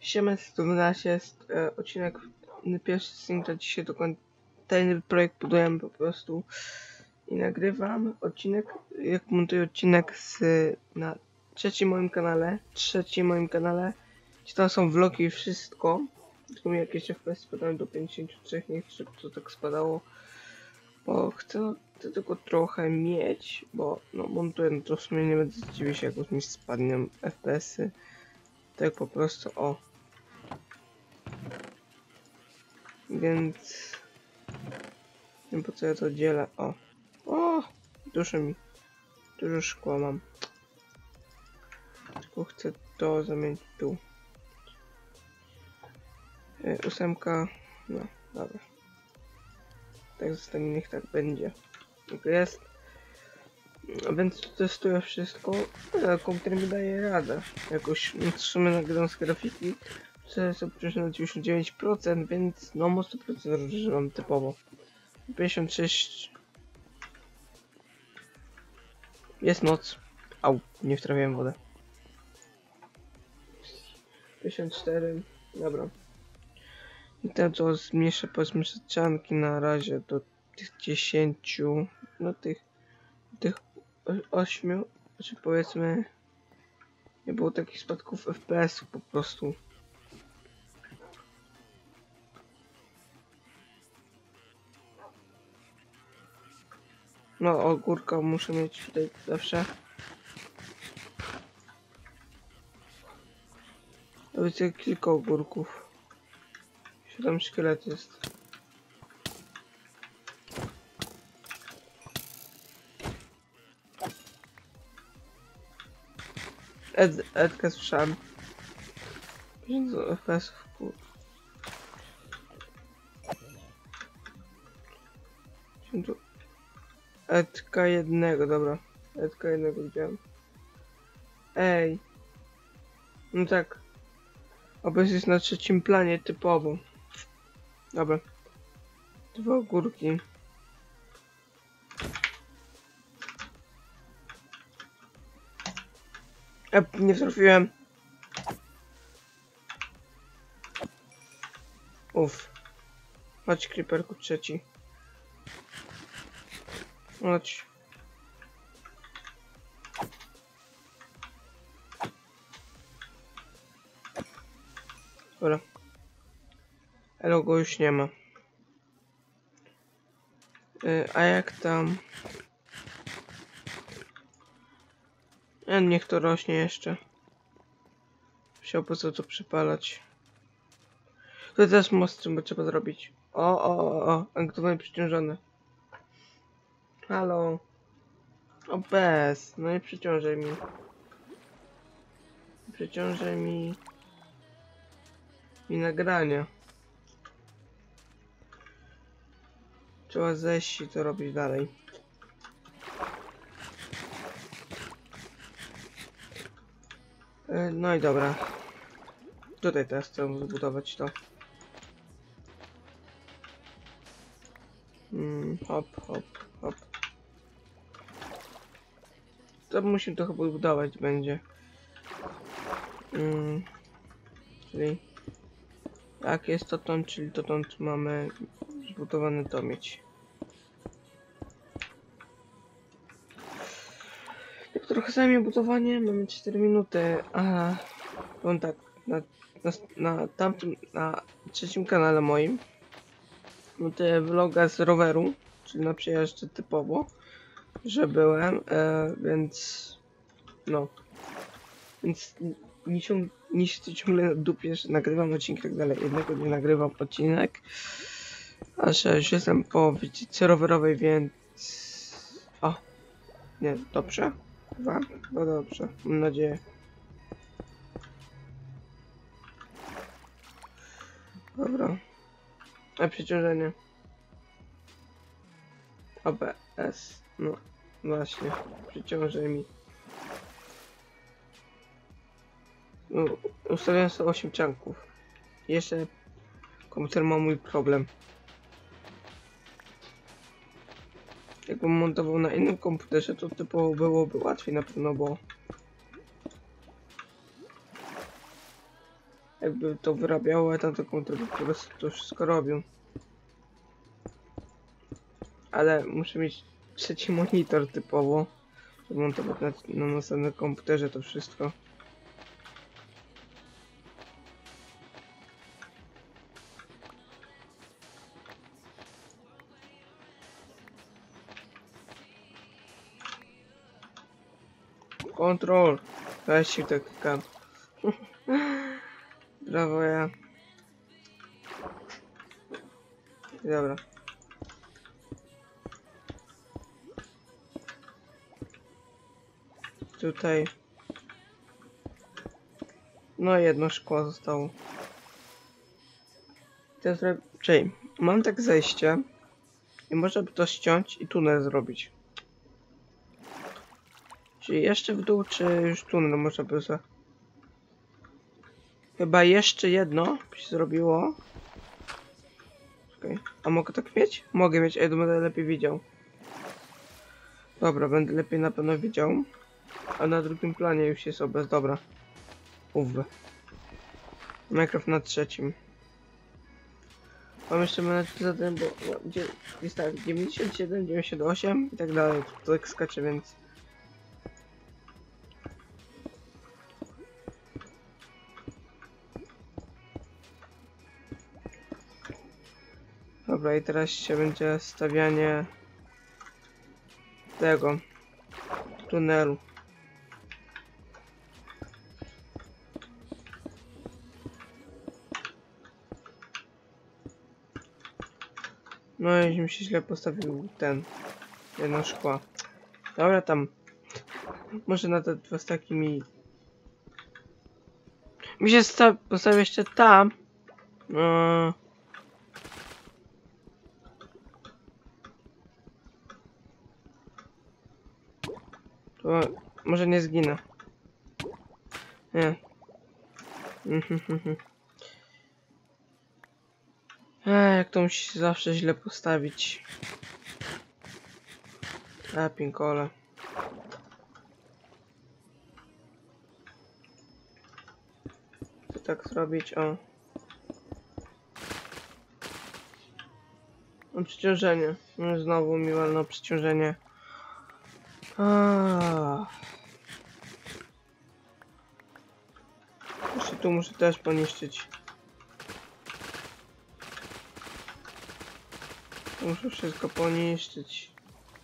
Siema, to jest odcinek pierwszy z Syncra. Dzisiaj tajny projekt budujemy po prostu i nagrywam odcinek, jak montuję odcinek na trzecim moim kanale, gdzie tam są vlogi i wszystko, tylko mi jakieś FPS spadały do 53, nie chcę, żeby to tak spadało, bo chcę tylko trochę mieć, bo no montuję, no to w sumie nie będę zdziwił się, jak mi spadną FPS-y, tak po prostu, o. Więc nie wiem, po co ja to dzielę. O, duszę mi. Dużo szkła mam. Tylko chcę to zamienić tu. 8. No, dobra. Tak zostanie, niech tak będzie. Tak jest. Więc testuję wszystko. Komputer mi daje radę. Jakoś w sumie nagram z grafiki. To jest obciążone na 99%, więc no mocno procesor używam typowo. 56. Jest noc. Au, nie wtrafiłem w wodę. 54. Dobra. I teraz to zmniejszę, powiedzmy, strzanki na razie do tych 10. No tych 8. Znaczy powiedzmy, nie było takich spadków FPS po prostu. No, ogórka muszę mieć tutaj zawsze. To widzę kilka ogórków. 7 szkielet jest. Edkę słyszałem. 5 FPS-ów, kur... Edka jednego, dobra. Edka jednego widziałem. Ej. No tak. Obecnie jest na trzecim planie typowo. Dobra. 2 ogórki. Nie trafiłem. Uff. Chodź, creeperku trzeci. Chodź. Dobra. Ale go już nie ma. A jak tam? Niech to rośnie jeszcze. Musiał po co to przypalać. To też most trzeba zrobić. O, aktywowanie przeciążone. Halo. O, bez. No i przeciążaj mi. Przeciążaj mi nagrania. Trzeba zejść i to robić dalej. No i dobra. Tutaj teraz chcę zbudować to. Hop, hop, hop. To musimy to chyba budować będzie. Czyli jak jest dotąd, czyli dotąd mamy zbudowany to mieć. Tak trochę zajmie budowanie, mamy 4 minuty, a on tak na trzecim kanale moim montuję vloga z roweru, czyli na przejeżdżce typowo, że byłem, więc no, więc nie siedzę ciągle na dupie, że nagrywam odcinek i tak dalej. Jednego dnia nagrywam odcinek, a że już jestem po wycieczce rowerowej, więc... O, nie, dobrze? Chyba dobrze, mam nadzieję. Dobra. A przeciążenie. OBS. No, właśnie. Przeciążaj mi. No, ustawiałem sobie 8 czanków. Jeszcze komputer ma mój problem. Jakbym montował na innym komputerze, to typowo byłoby łatwiej na pewno, bo... jakby to wyrabiało, a tamten komputer by po prostu to wszystko robił. Ale muszę mieć trzeci monitor typowo, żeby montować na następnym komputerze to wszystko. Kontrol! Weź się tak klikam. Brawo ja. Dobra. Tutaj. No jedno szkło zostało. Teraz czyli mam tak zejście i można by to ściąć i tunel zrobić. Czyli jeszcze w dół, czy już tunel można by za... Chyba jeszcze jedno by się zrobiło. Okay. A mogę tak mieć? Mogę mieć, a ja będę lepiej widział. Dobra, będę lepiej na pewno widział. A na drugim planie już jest obraz, dobra. Minecraft na trzecim. Mam jeszcze zadanie, bo gdzie jest tak 97, 98 i tak dalej. To tak skacze, więc... Dobra, i teraz się będzie stawianie tego tunelu. No i mi się źle postawił ten jedno szkła. Dobra, tam może na te dwa staki mi się postawi jeszcze tam. To może nie zginę. Nie. Jak to musi się zawsze źle postawić. A pinkole. To tak zrobić, o. No przeciążenie. No znowu mi walno przeciążenie. Jeszcze tu muszę też poniszczyć. Muszę wszystko poniszczyć.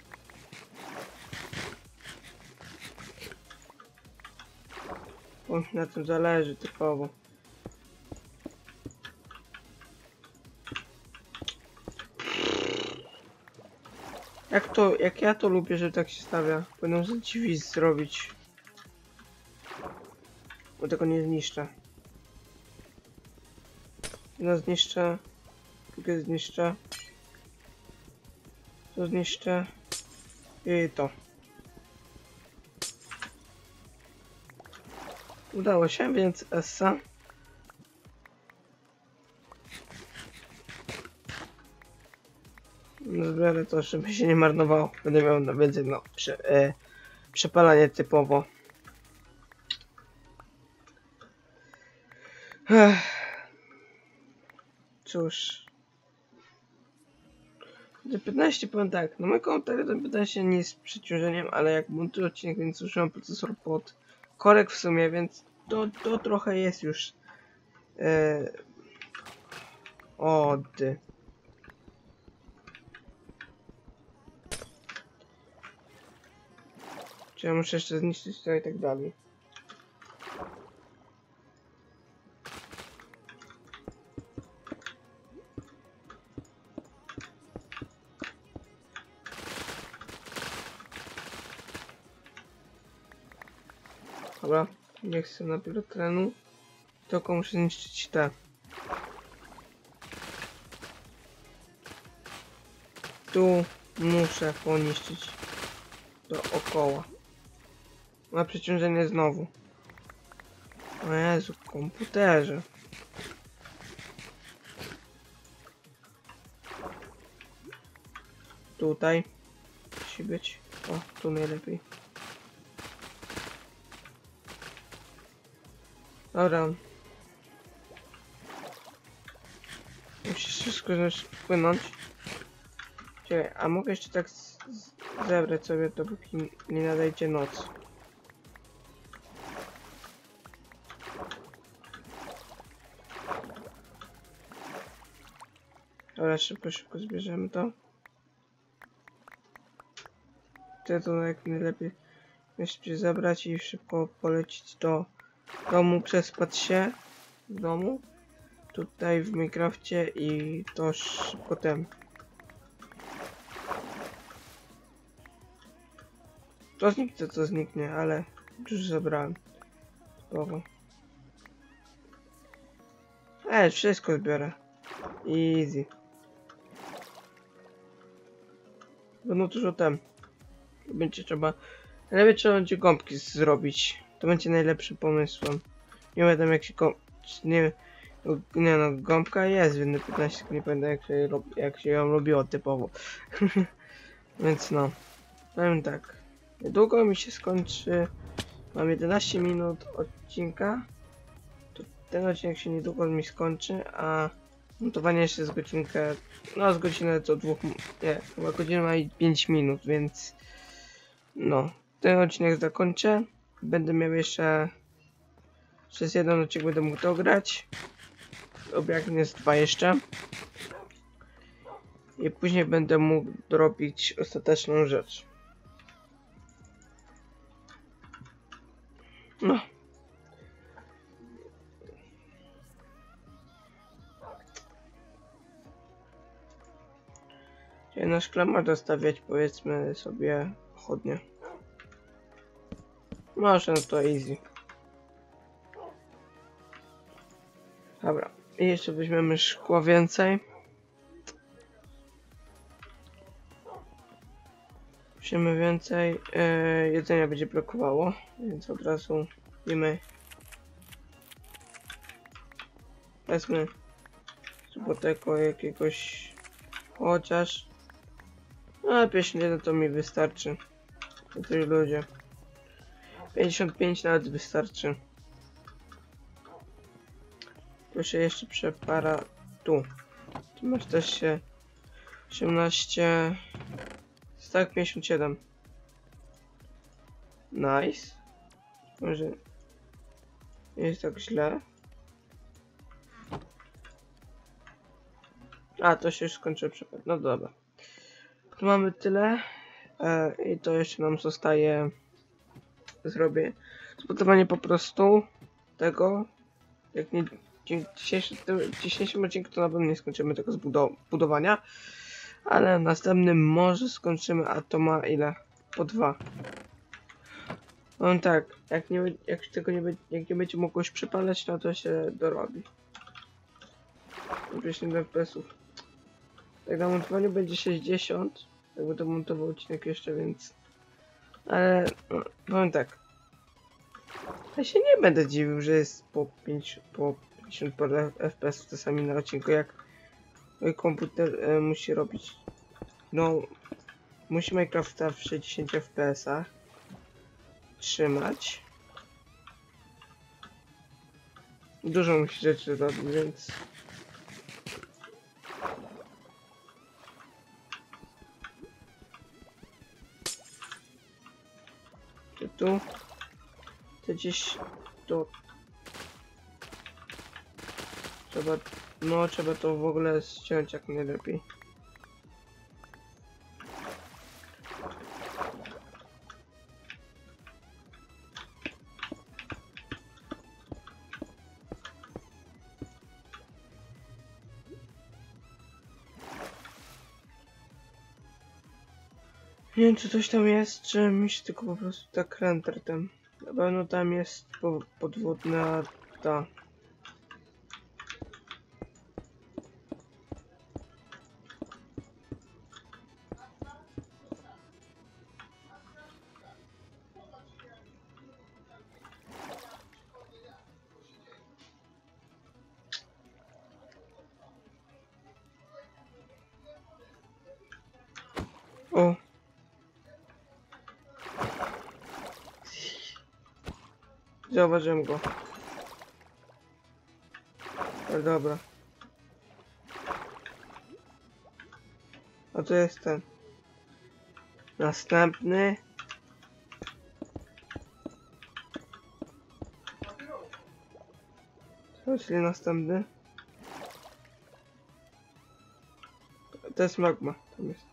Bo mi na tym zależy typowo. Jak ja to lubię, że tak się stawia. Będę za drzwi zrobić. Bo tego nie zniszczę. No zniszczę. Drugie zniszczę. To zniszczę. I to. Udało się, więc Essa. No zbiorę to, żeby się nie marnowało. Będę miał na więcej, no, przepalanie typowo. Cóż. 15 powiem tak, no mój komputer do 15 nie jest przeciążeniem, ale jak montuję odcinek, więc użyłem procesor pod korek w sumie, więc to trochę jest już Czy ja muszę jeszcze zniszczyć to i tak dalej. Dobra, nie chcę najpierw terenu, tylko muszę zniszczyć te. Tu muszę poniszczyć dookoła. Na przeciążenie znowu. O Jezu, komputerze. Tutaj musi być. O, tu najlepiej. Dobra. Musisz wszystko wpłynąć. Czekaj, a mogę jeszcze tak zebrać sobie to, póki nie nadejdzie noc. Dobra, szybko zbierzemy to. Chcę to jak najlepiej zabrać i szybko polecić do domu, przespać się w domu. Tutaj w Minecrafcie i to potem. To zniknie, co zniknie, ale już zabrałem. Spoko. Wszystko zbiorę. Easy. Będą dużo tem. Będzie trzeba... Lepiej trzeba będzie gąbki zrobić. To będzie najlepszym pomysłem. Nie wiem jak się nie no, gąbka jest w 1.15, tylko nie pamiętam jak się ją robiło typowo. Więc no. Powiem tak. Niedługo mi się skończy. Mam 11 minut odcinka. To ten odcinek się niedługo mi skończy, a montowanie jeszcze z godzinkę. No z godzinę do 2. Nie, chyba godzina ma i 5 minut, więc no. Ten odcinek zakończę. Będę miał jeszcze przez jeden odcinek będę mógł dograć. Jak nie z 2 jeszcze. I później będę mógł zrobić ostateczną rzecz. No. Czyli na szkle można stawiać, powiedzmy sobie, pochodnie. Może, no to easy. Dobra. I jeszcze weźmiemy szkło więcej. Weźmiemy więcej. Jedzenia będzie brakowało, więc od razu jemy. Wezmę tego jakiegoś chociaż. A 51 to mi wystarczy. To też ludzie. 55 nawet wystarczy. Proszę jeszcze przepara tu. Tu masz też się 18. Tak, 57. Nice. Może nie jest tak źle. A, to się już skończyło przepad. No dobra. Tu mamy tyle. I to jeszcze nam zostaje. Zrobię zbudowanie po prostu tego. Jak nie dzisiejszym odcinku to na pewno nie skończymy tego budowania. Ale w następnym może skończymy, a to ma ile? Po 2. No tak, jak nie będzie mogło już przypalać, no to się dorobi. 50 FPS-ów. Tak na montowaniu będzie 60. Jak będę montował odcinek jeszcze, więc... Ale no, powiem tak. Ja się nie będę dziwił, że jest po 50 FPS czasami na odcinku, jak mój komputer musi robić. No, musi Minecrafta w 60 FPS-ach trzymać. Dużo musi rzeczy robić, więc... Tu to gdzieś to trzeba to w ogóle ściąć jak najlepiej. Nie wiem, czy coś tam jest, czy mi się tylko po prostu tak render tam. Na pewno tam jest podwodna ta. O! Zauważyłem go. Ale dobra. A to jest ten. Następny. Czyli następny. To jest magma. Tam jest.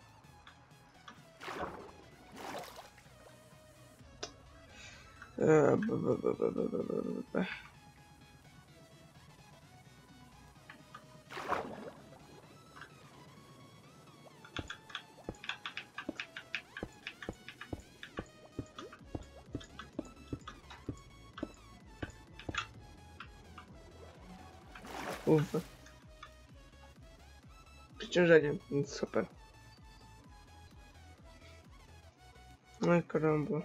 Przeciążenie, więc super. No i karamba.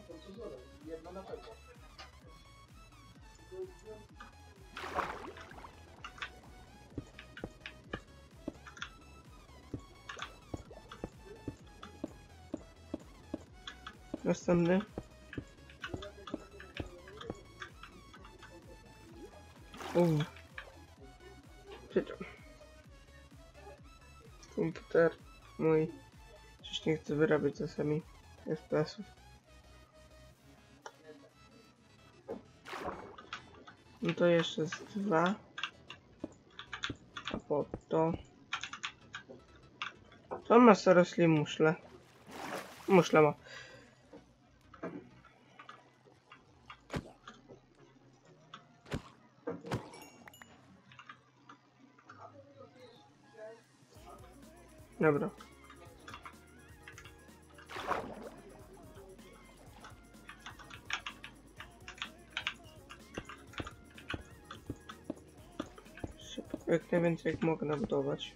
Następny. Komputer mój coś nie chce wyrabiać czasami FPS-ów. No to jeszcze z 2. A po to... To ma zarośli muszle. Muszle ma. Dobra. Szybko, jak najwięcej jak mogę nabudować.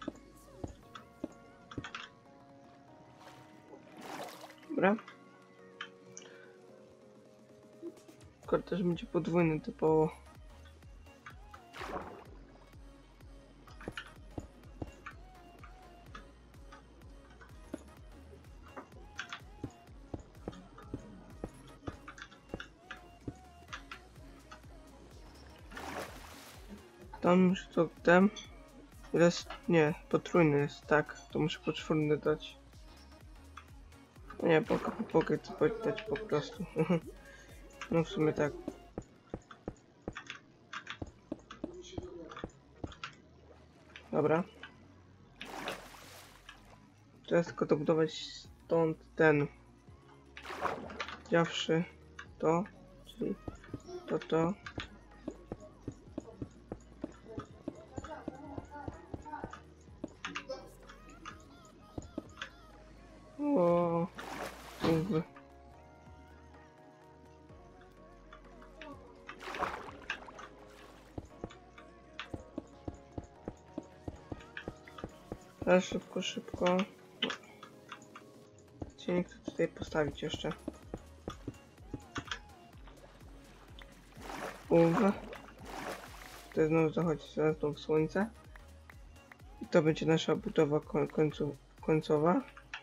Dobra. Tylko też będzie podwójny typowo. Tam już to ten jest, nie, potrójny jest, tak, to muszę poczwórny dać. Nie, mogę to dać po prostu. No w sumie tak. Dobra. Teraz tylko dobudować stąd ten. Wziąwszy to, czyli to. O, teraz szybko. Cię chcę tutaj postawić jeszcze. Tutaj znowu zachodzi znowu słońce. I to będzie nasza budowa końcowa.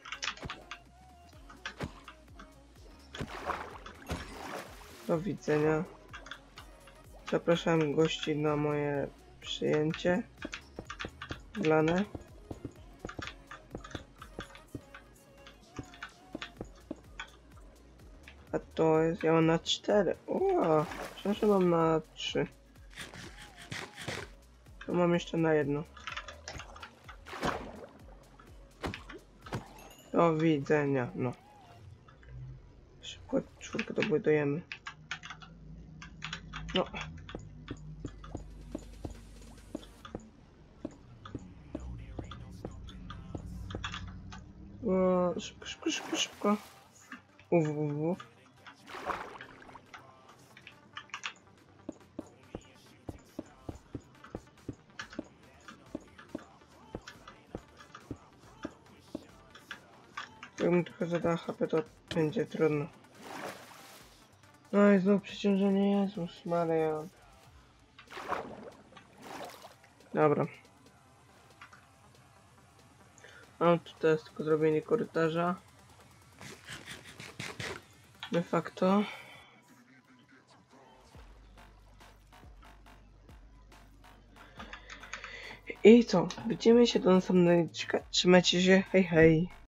Do widzenia. Zapraszam gości na moje przyjęcie. Blane. A to jest, ja mam na 4. O, przecież mam na 3. To mam jeszcze na 1. Do widzenia, no. Szybko 4 dobudujemy. No. O, szybko. Jakbym trochę zadał HP, to będzie trudno. No i znowu przeciążenie, Jezus Maria. Dobra. A tu jest tylko zrobienie korytarza. De facto. I co? Widzimy się do następnego odcinka. Trzymajcie się, hej.